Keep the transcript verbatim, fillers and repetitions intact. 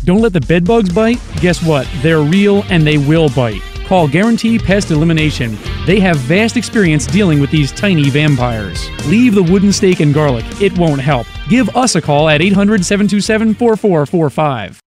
Don't let the bedbugs bite? Guess what? They're real and they will bite. Call Guaranty Pest Elimination. They have vast experience dealing with these tiny vampires. Leave the wooden stake and garlic. It won't help. Give us a call at eight hundred, seven two seven, four four four five.